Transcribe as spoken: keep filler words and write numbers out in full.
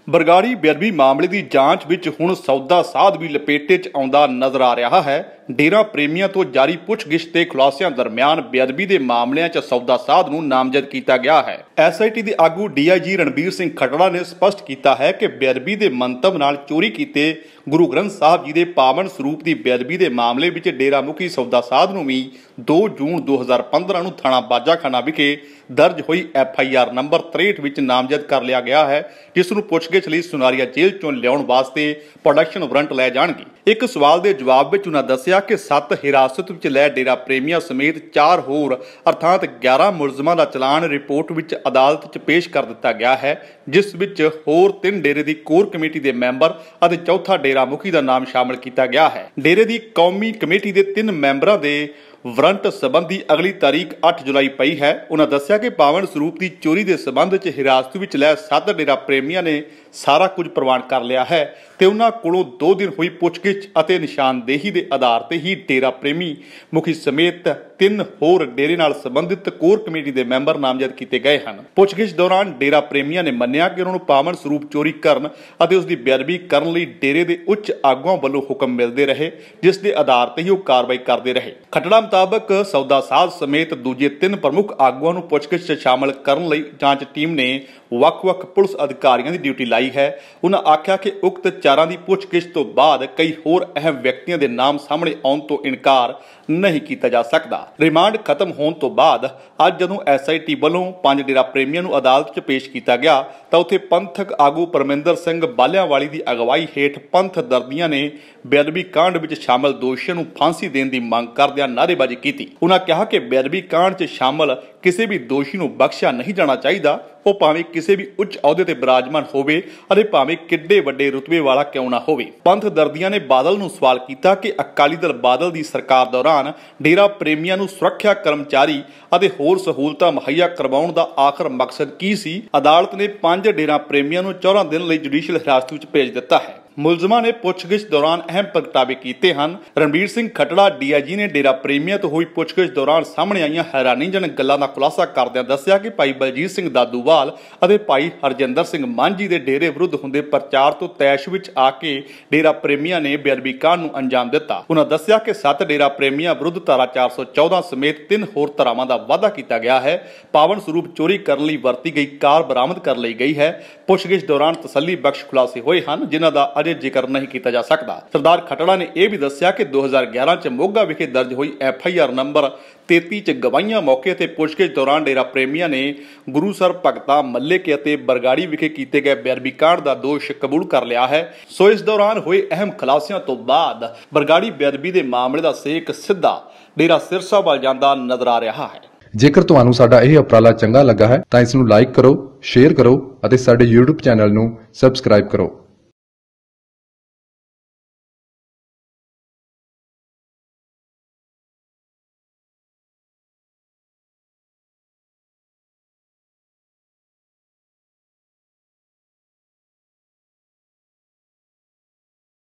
बरगाड़ी बेअदबी मामले की जांच विच हुण सौदा साध भी लपेटे च आउंदा नजर आ रहा है। डेरा प्रेमियों तो जारी पुछगिछ ते खुलासियां दरमियान बेअदबी के मामलों च सौदा साध नूं नामजद किया गया है। एस आई टी के आगू D I G Ranbir Singh Khatra ने स्पष्ट किया है कि बेअदबी के मंतव नाल चोरी किए गुरु ग्रंथ साहब जी के पावन स्वरूप की बेअदबी के मामले में डेरा मुखी सौदा साध नूं भी दो जून दो हज़ार पंद्रह नूं थाणा बाजाखाना विखे दर्ज हुई एफ आई आर नंबर तिरसठ विच नामजद कर लिया गया है, जिस नूं पुछगिछ लई सुनारिया जेल चों लियाउण वास्ते प्रोडक्शन वारंट लै जाणगे। एक सवाल के जवाब विच उन्हां दस्सिया कि सत्त हिरासत विच लै डेरा प्रेमियां समेत चार होर अर्थात ग्यारह मुलजमां दा चलान रिपोर्ट विच अदालत च पेश कर दिता गया है, जिस विच होर तीन डेरे की कोर कमेटी के मैंबर अते चौथा डेरा मुखी का नाम शामिल किया गया है। डेरे की कौमी कमेटी के तीन मैंबरों के वारंट संबंधी अगली तारीख अठ जुलाई पई है। उन्होंने दस्सिया कि पावन स्वरूप की चोरी के संबंध च हिरासत विच लै सत्त डेरा प्रेमियों ने सारा कुछ प्रवान कर लिया है ते उन्हां कोलों दो दिन हुई पुछगिछ अते निशानदेही के आधार पर ही डेरा प्रेमी मुखी समेत तीन होर डेरे नाल संबंधित कोर कमेटी के मैंबर नामजद किए गए हैं। पुछगिछ दौरान डेरा प्रेमियों ने मन्निया कि उन्होंने पावन स्वरूप चोरी करन अते उसकी बेअदबी करन लई डेरे के उच्च आगुआं वल्लों हुक्म मिलते रहे, जिसके आधार पर ही वो कार्रवाई करते रहे। खटड़ा मुताबक सौदा साध समेत दूजे तीन प्रमुख आगुआं नूं पुछगिछ च शामिल करन लई जांच टीम ने वख-वख पुलिस अधिकारियों की ड्यूटी लाई है। उन्होंने आख्या कि उक्त चारां की पुछगिछ तो बाद कई होर अहम व्यक्तियों के नाम सामने आउण तो इनकार नहीं किया जा सकता। रिमांड खत्म होने तो बाद अज जदों एस आई टी वालों पांच डेरा प्रेमियों को अदालत च पेश किया गया तो उत्थे पंथक आगू परमिंदर सिंह बालियावाली की अगवाई हेठ पंथ दर्दियां ने बेअदबी कांड विच शामिल दोषियों को फांसी देने की मांग करदिआं नारेबाजी की। उन्होंने कहा कि बेअदबी कांड च शामिल किसी भी दोषी को बख्शिया नहीं जाना चाहिए, वो भावें किसी भी उच्च अहुदे ते विराजमान होवे अते भावें किड्डे वड्डे रुतबे वाला क्यों ना होवे। पंथ दर्दियां ने बादल नूं सवाल किया कि अकाली दल बादल की सरकार दौरान डेरा प्रेमियों नूं सुरक्षा कर्मचारी अते होर सहूलतां मुहैया करवाउण दा आखिर मकसद की सी। अदालत ने पांच डेरा प्रेमियों नूं चौदह दिन लई जुडिशियल हिरासत विच भेज दिता है। मुलजमां ने पुछगिछ दौरान अहम प्रगटावे किए हैं। Ranbir Singh Khatra D I G ने डेरा प्रेमियों तो हुई पुछगिछ दौरान सामने आईयां हैरानीजनक गल्लां दा खुलासा करदिआं दस्सिया कि भाई बलजीत सिंह दादूवाल अते भाई हरजिंदर सिंह मांझी के डेरे विरुद्ध हुंदे प्रचार तो तैश विच आके डेरा प्रेमियों ने बेअदबी कांड नूं अंजाम दिता। उन्होंने दस्सिया कि सत्त डेरा प्रेमियों विरुद्ध धारा चार सौ चौदह समेत तीन होर धारावां दा वाधा किया गया है। पावन स्वरूप चोरी करने लई वरती गई कार बरामद कर ली गई है। पुछगिछ दौरान तसल्ली बख्श खुलासे होए हैं, जिन्हां दा अजे जिक्र नहीं किया जा सकता। सरदार खटड़ा ने यह भी दस्सिया कि दो हज़ार ग्यारह च मोगा विखे दर्ज हुई एफ आई आर नंबर तेती च गवाहियां मौके ते पुछगिछ दौरान डेरा प्रेमियों ने गुरुसर भगता मल्ले के अते बरगाड़ी विखे किए गए बेअदबी कांड का दोष कबूल कर लिया है। सो इस दौरान हुए अहम खुलासियां तो बाद बरगाड़ी बेअदबी के मामले का सेक सीधा डेरा सिरसा वाल जांदा नजर आ रहा है। जेकर तुहानू साडा यह उपराला चंगा लगा है तो इस नूं लाइक करो, शेयर करो और साडे यूट्यूब चैनल नूं सबसक्राइब करो।